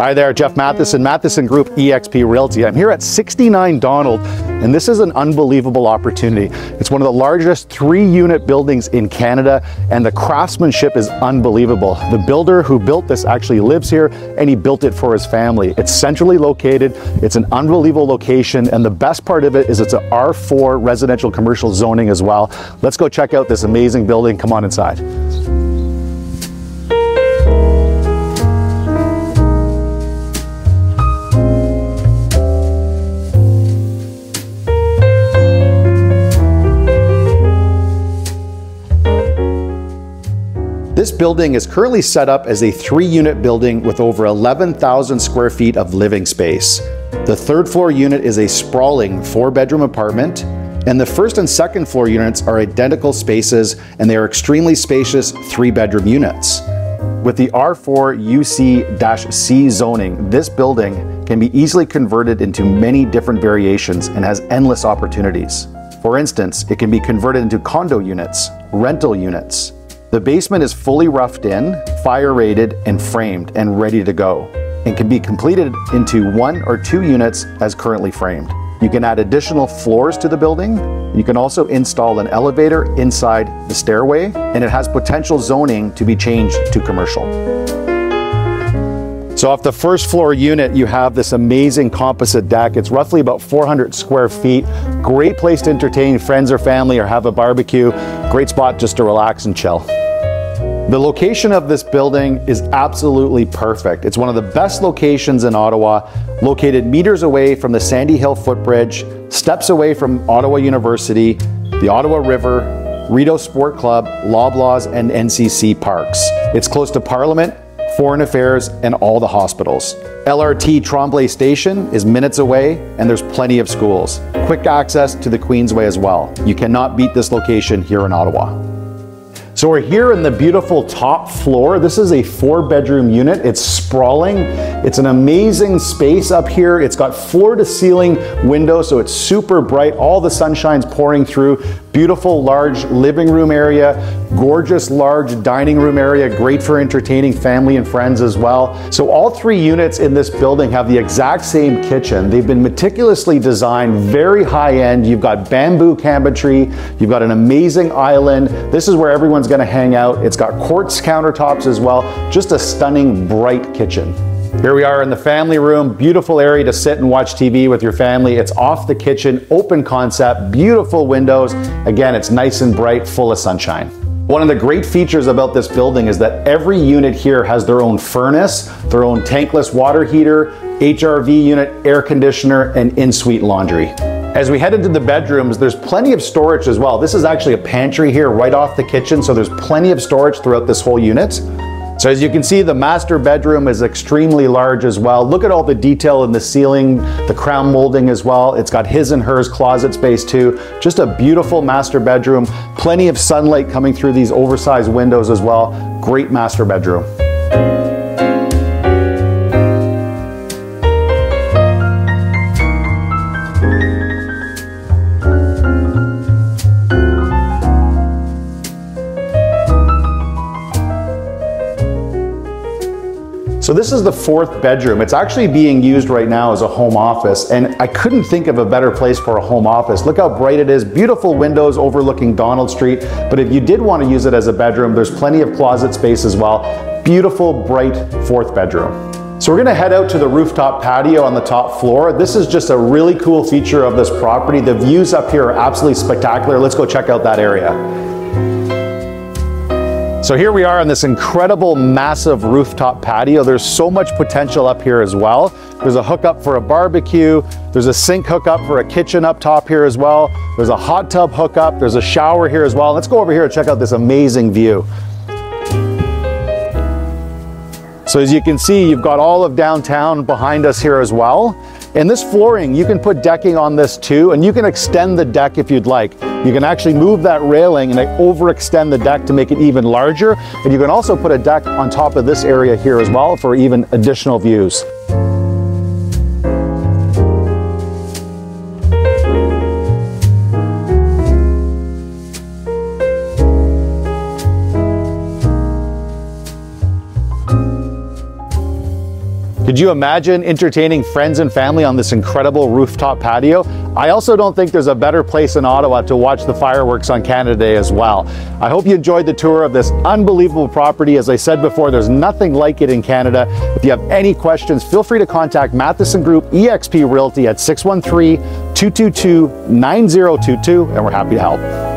Hi there, Jeff Matheson, Matheson Group eXp Realty. I'm here at 69 Donald, and this is an unbelievable opportunity. It's one of the largest 3-unit buildings in Canada, and the craftsmanship is unbelievable. The builder who built this actually lives here, and he built it for his family. It's centrally located, it's an unbelievable location, and the best part of it is it's an R4 residential commercial zoning as well. Let's go check out this amazing building. Come on inside. This building is currently set up as a 3-unit building with over 11,000 square feet of living space. The 3rd floor unit is a sprawling 4-bedroom apartment, and the 1st and 2nd floor units are identical spaces, and they are extremely spacious 3-bedroom units. With the R4 UC-C zoning, this building can be easily converted into many different variations and has endless opportunities. For instance, it can be converted into condo units, rental units. The basement is fully roughed in, fire rated, and framed and ready to go, and can be completed into 1 or 2 units as currently framed. You can add additional floors to the building. You can also install an elevator inside the stairway, and it has potential zoning to be changed to commercial. So off the 1st floor unit, you have this amazing composite deck. It's roughly about 400 square feet. Great place to entertain friends or family or have a barbecue. Great spot just to relax and chill. The location of this building is absolutely perfect. It's one of the best locations in Ottawa, located meters away from the Sandy Hill footbridge, steps away from Ottawa University, the Ottawa River, Rideau Sport Club, Loblaws, and NCC parks. It's close to Parliament, Foreign Affairs, and all the hospitals. LRT Tremblay Station is minutes away, and there's plenty of schools. Quick access to the Queensway as well. You cannot beat this location here in Ottawa. So we're here in the beautiful top floor. This is a 4-bedroom unit. It's sprawling. It's an amazing space up here. It's got floor to ceiling windows, so it's super bright. All the sunshine's pouring through. Beautiful large living room area, gorgeous large dining room area, great for entertaining family and friends as well. So all 3 units in this building have the exact same kitchen. They've been meticulously designed, very high end. You've got bamboo cabinetry, you've got an amazing island. This is where everyone's gonna hang out. It's got quartz countertops as well. Just a stunning, bright kitchen. Here we are in the family room, beautiful area to sit and watch TV with your family. It's off the kitchen, open concept, beautiful windows. Again, it's nice and bright, full of sunshine. One of the great features about this building is that every unit here has their own furnace, their own tankless water heater, HRV unit, air conditioner, and in-suite laundry. As we head into the bedrooms, there's plenty of storage as well. This is actually a pantry here right off the kitchen, so there's plenty of storage throughout this whole unit. So as you can see, the master bedroom is extremely large as well. Look at all the detail in the ceiling, the crown molding as well. It's got his and hers closet space too. Just a beautiful master bedroom. Plenty of sunlight coming through these oversized windows as well. Great master bedroom. So this is the 4th bedroom. It's actually being used right now as a home office, and I couldn't think of a better place for a home office. Look how bright it is, beautiful windows overlooking Donald Street, but if you did want to use it as a bedroom, there's plenty of closet space as well. Beautiful, bright 4th bedroom. So we're gonna head out to the rooftop patio on the top floor. This is just a really cool feature of this property. The views up here are absolutely spectacular. Let's go check out that area. So here we are on this incredible, massive rooftop patio. There's so much potential up here as well. There's a hookup for a barbecue. There's a sink hookup for a kitchen up top here as well. There's a hot tub hookup. There's a shower here as well. Let's go over here and check out this amazing view. So as you can see, you've got all of downtown behind us here as well. And this flooring, you can put decking on this too, and you can extend the deck if you'd like. You can actually move that railing and overextend the deck to make it even larger. And you can also put a deck on top of this area here as well for even additional views. Could you imagine entertaining friends and family on this incredible rooftop patio? I also don't think there's a better place in Ottawa to watch the fireworks on Canada Day as well. I hope you enjoyed the tour of this unbelievable property. As I said before, there's nothing like it in Canada. If you have any questions, feel free to contact Matheson Group eXp Realty at 613-222-9022, and we're happy to help.